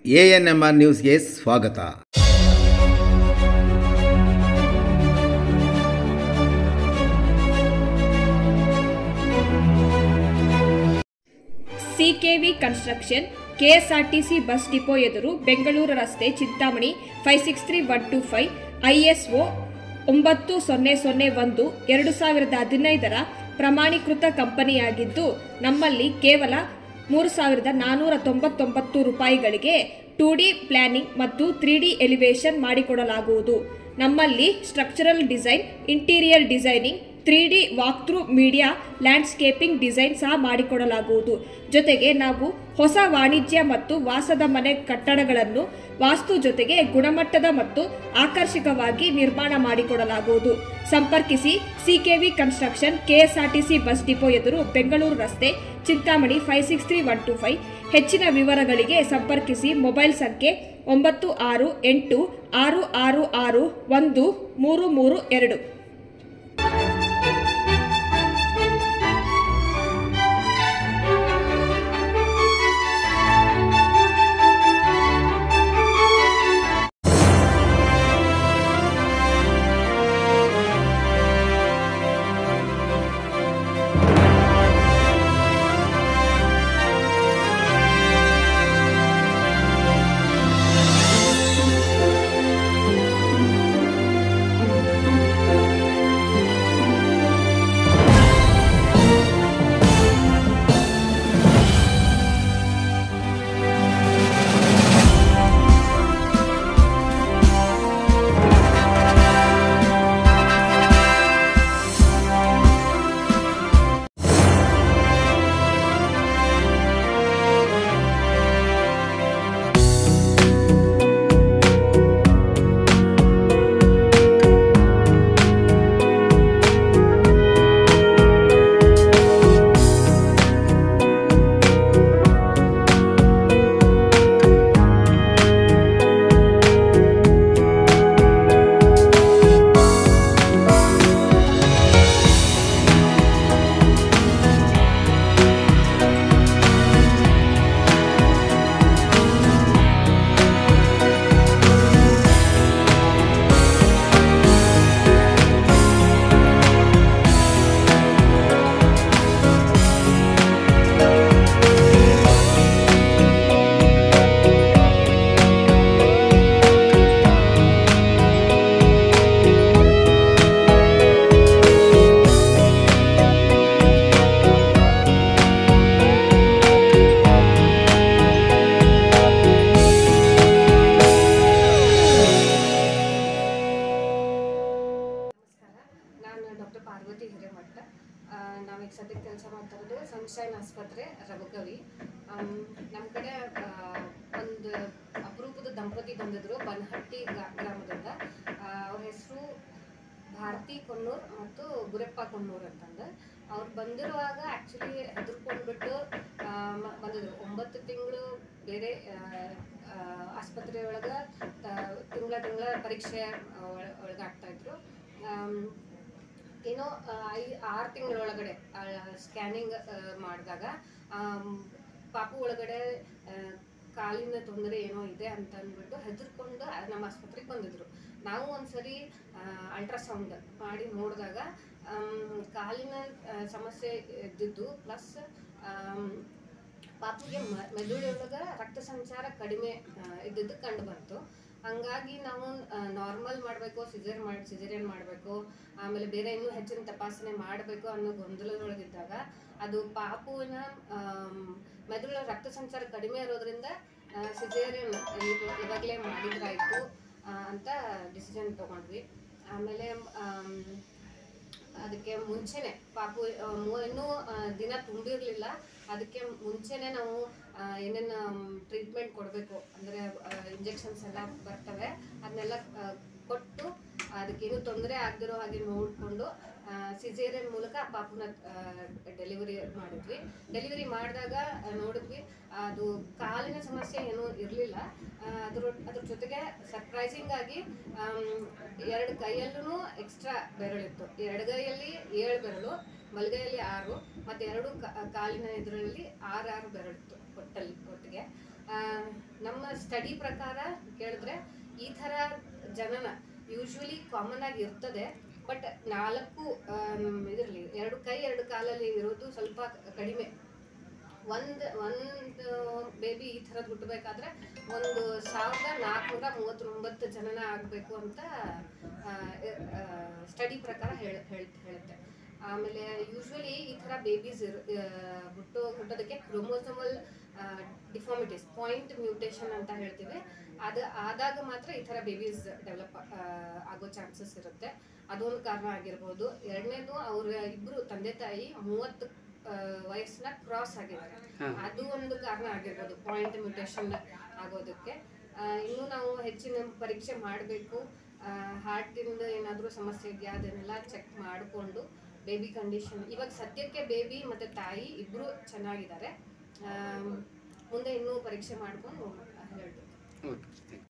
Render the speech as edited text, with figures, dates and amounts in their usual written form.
ANMR ನ್ಯೂಸ್ಗೆ ಸ್ವಾಗತ. CKV construction KSRTC bus depot ಎದುರು ಬೆಂಗಳೂರು ರಸ್ತೆ ಚಿಂತಾಮಣಿ 563125 ISO 9001 2015 ಪ್ರಮಾಣೀಕೃತ ಕಂಪನಿಯಾಗಿದ್ದು ನಮ್ಮಲ್ಲಿ ಕೇವಲ 3499 ರೂಪಾಯಿಗಳಿಗೆ 2D ಪ್ಲಾನಿಂಗ್ ಮತ್ತು 3D ಎಲಿವೇಶನ್ ಮಾಡಿಕೊಡಲಾಗುವುದು. ನಮ್ಮಲ್ಲಿ structural design, interior designing, 3D walkthrough, media, landscaping design ಸಹ ಮಾಡಿಕೊಡಲಾಗುವುದು. ಜೊತೆಗೆ ನಾವು ಹೊಸ ವಾಣಿಜ್ಯ ಮತ್ತು ವಾಸದ ಮನೆ ಕಟ್ಟಡಗಳನ್ನು ವಾಸ್ತು ಜೊತೆಗೆ ಗುಣಮಟ್ಟದ ಮತ್ತು ಆಕರ್ಷಕವಾಗಿ ನಿರ್ಮಾಣ ಮಾಡಿಕೊಡಲಾಗುವುದು. ಸಂಪರ್ಕಿಸಿ CKV construction KSRTC bus depot ಎದುರು ಬೆಂಗಳೂರು ರಸ್ತೆ ಚಿಂತಾಮಣಿ 563125. ಹೆಚ್ಚಿನ ವಿವರಗಳಿಗೆ ಸಂಪರ್ಕಿಸಿ ಮೊಬೈಲ್ ಸಂಖ್ಯೆ 9686661332. ಡಾಕ್ಟರ್ ಪಾರ್ವತಿ ಹಿರೇಮಠ. ನಾವೀಗ ಸದ್ಯಕ್ಕೆ ಕೆಲಸ ಮಾಡ್ತಾ ಇರೋದು ಸನ್ಶೈನ್ ಆಸ್ಪತ್ರೆ ರಬಕವಿ. ನಮ್ಮ ಕಡೆ ಒಂದು ಅಪರೂಪದ ದಂಪತಿ ಬಂದಿದ್ರು ಬನಹಟ್ಟಿ ಗ್ರಾಮದಿಂದ. ಅವ್ರ ಹೆಸರು ಭಾರತಿ ಕೊನ್ನೂರ್ ಮತ್ತು ಗುರೆಪ್ಪ ಕೊನ್ನೂರ್ ಅಂತಂದು. ಅವ್ರು ಬಂದಿರುವಾಗ ಆ್ಯಕ್ಚುಲಿ ಹೆದರ್ಕೊಂಡ್ಬಿಟ್ಟು ಬಂದಿದ್ರು. 9 ತಿಂಗಳು ಬೇರೆ ಆಸ್ಪತ್ರೆಯೊಳಗೆ ತಿಂಗಳ ಪರೀಕ್ಷೆ ಒಳಗಾಗ್ತಾಯಿದ್ರು. ಏನೋ 6 ತಿಂಗಳೊಳಗಡೆ ಸ್ಕ್ಯಾನಿಂಗ್ ಮಾಡಿದಾಗ ಪಾಪು ಒಳಗಡೆ ಕಾಲಿನ ತೊಂದರೆ ಏನೋ ಇದೆ ಅಂತ ಅಂದ್ಬಿಟ್ಟು ಹೆದರ್ಕೊಂಡು ನಮ್ಮ ಆಸ್ಪತ್ರೆಗೆ ಬಂದಿದ್ರು. ನಾವು ಒಂದ್ಸರಿ ಅಲ್ಟ್ರಾಸೌಂಡ್ ಮಾಡಿ ನೋಡಿದಾಗ ಕಾಲಿನ ಸಮಸ್ಯೆ ಇದ್ದಿದ್ದು ಪ್ಲಸ್ ಪಾಪುಗೆ ಮೆದುಳೊಳಗೆ ರಕ್ತ ಸಂಚಾರ ಕಡಿಮೆ ಇದ್ದಿದ್ದು ಕಂಡು ಬಂತು. ಹಂಗಾಗಿ ನಾವು ನಾರ್ಮಲ್ ಮಾಡಬೇಕು, ಸಿಜೇರಿಯನ್ ಮಾಡಬೇಕು, ಆಮೇಲೆ ಬೇರೆ ಇನ್ನೂ ಹೆಚ್ಚಿನ ತಪಾಸಣೆ ಮಾಡಬೇಕು ಅನ್ನೋ ಗೊಂದಲದೊಳಗಿದ್ದಾಗ ಅದು ಪಾಪುವಿನ ಮೆದುಳ ರಕ್ತ ಸಂಚಾರ ಕಡಿಮೆ ಇರೋದ್ರಿಂದ ಸಿಜೇರಿಯನ್ ಇವಾಗಲೇ ಮಾಡಿದ್ರಾಯ್ತು ಅಂತ ಡಿಸಿಷನ್ ತೊಗೊಂಡ್ವಿ. ಆಮೇಲೆ ಅದಕ್ಕೆ ಮುಂಚೆನೆ ಪಾಪು ಇನ್ನೂ ದಿನ ತುಂಬಿರಲಿಲ್ಲ. ಅದಕ್ಕೆ ಮುಂಚೆನೆ ನಾವು ಏನೇನು ಟ್ರೀಟ್ಮೆಂಟ್ ಕೊಡಬೇಕು ಅಂದರೆ ಇಂಜೆಕ್ಷನ್ಸ್ ಎಲ್ಲ ಬರ್ತವೆ, ಅದನ್ನೆಲ್ಲ ಕೊಟ್ಟು ಅದಕ್ಕೇನು ತೊಂದರೆ ಆಗದಿರೋ ಹಾಗೆ ನೋಡಿಕೊಂಡು ಸಿಜೇರಿಯನ್ ಮೂಲಕ ಪಾಪುನ ಡೆಲಿವರಿ ಮಾಡಿದ್ವಿ. ಡೆಲಿವರಿ ಮಾಡಿದಾಗ ನೋಡಿದ್ವಿ ಅದು ಕಾಲಿನ ಸಮಸ್ಯೆ ಏನೂ ಇರಲಿಲ್ಲ. ಅದ್ರ ಜೊತೆಗೆ ಸರ್ಪ್ರೈಸಿಂಗ್ ಆಗಿ 2 ಕೈಯಲ್ಲೂ ಎಕ್ಸ್ಟ್ರಾ ಬೆರಳಿತ್ತು. ಎಡಗೈಯಲ್ಲಿ 7 ಬೆರಳು, ಬಲಗೈಯಲ್ಲಿ 6 ಮತ್ತು 2 ಕಾಲಿನ ಇದರಲ್ಲಿ 6 ಬೆರಳಿತ್ತು ಒಟ್ಟಿಗೆ. ನಮ್ಮ ಸ್ಟಡಿ ಪ್ರಕಾರ ಕೇಳಿದ್ರೆ ಈ ಥರ ಜನನ ಯೂಶ್ವಲಿ ಕಾಮನ್ ಆಗಿ ಇರ್ತದೆ. ಬಟ್ 4 ಇದರಲ್ಲಿ 2 ಕೈ 2 ಕಾಲಲ್ಲಿ ಇರೋದು ಸ್ವಲ್ಪ ಕಡಿಮೆ. ಒಂದು ಬೇಬಿ ಈ ಥರದ್ದು ಹುಟ್ಟಬೇಕಾದ್ರೆ 1439 ಜನನ ಆಗಬೇಕು ಅಂತ ಸ್ಟಡಿ ಪ್ರಕಾರ ಹೇಳುತ್ತೆ. ಆಮೇಲೆ ಯೂಶ್ವಲಿ ಈ ಥರ ಬೇಬೀಸ್ ಹುಟ್ಟೋದಕ್ಕೆ ಕ್ರೋಮೋಸೋಮಲ್ ಡಿಫಾರ್ಮಿಟೀಸ್, ಪಾಯಿಂಟ್ ಮ್ಯೂಟೇಷನ್ ಅಂತ ಹೇಳ್ತೀವಿ. ಅದು ಆದಾಗ ಮಾತ್ರ ಈ ಥರ ಬೇಬೀಸ್ ಡೆವಲಪ್ ಆಗೋ ಚಾನ್ಸಸ್ ಇರುತ್ತೆ. ಅದೊಂದು ಕಾರಣ ಆಗಿರ್ಬೋದು. ಎರಡನೇದು ಅವ್ರ ಇಬ್ಬರು ತಂದೆ ತಾಯಿ 30 ವಯಸ್ಸನ್ನ ಕ್ರಾಸ್ ಆಗಿದ್ದಾರೆ, ಅದು ಒಂದು ಕಾರಣ ಆಗಿರ್ಬೋದು ಪಾಯಿಂಟ್ ಮ್ಯೂಟೇಷನ್ ಆಗೋದಕ್ಕೆ. ಇನ್ನೂ ನಾವು ಹೆಚ್ಚಿನ ಪರೀಕ್ಷೆ ಮಾಡಬೇಕು. ಹಾರ್ಟಿಂದ ಏನಾದರೂ ಸಮಸ್ಯೆ ಇದೆಯಾ ಅದನ್ನೆಲ್ಲ ಚೆಕ್ ಮಾಡಿಕೊಂಡು ಬೇಬಿ ಕಂಡೀಷನ್. ಇವಾಗ ಸದ್ಯಕ್ಕೆ ಬೇಬಿ ಮತ್ತು ತಾಯಿ ಇಬ್ಬರು ಚೆನ್ನಾಗಿದ್ದಾರೆ. ಮುಂದೆ ಇನ್ನೂ ಪರೀಕ್ಷೆ ಮಾಡ್ಕೊಂಡು ಹೇಳ್ಬೇಕು.